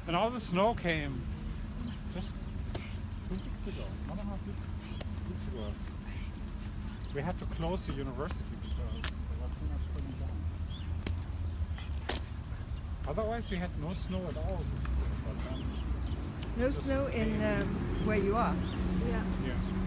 And all the snow came just 2 weeks ago, 1.5 weeks ago. We had to close the university because there was too much coming down. Otherwise we had no snow at all this year. But, no snow in where you are? Yeah.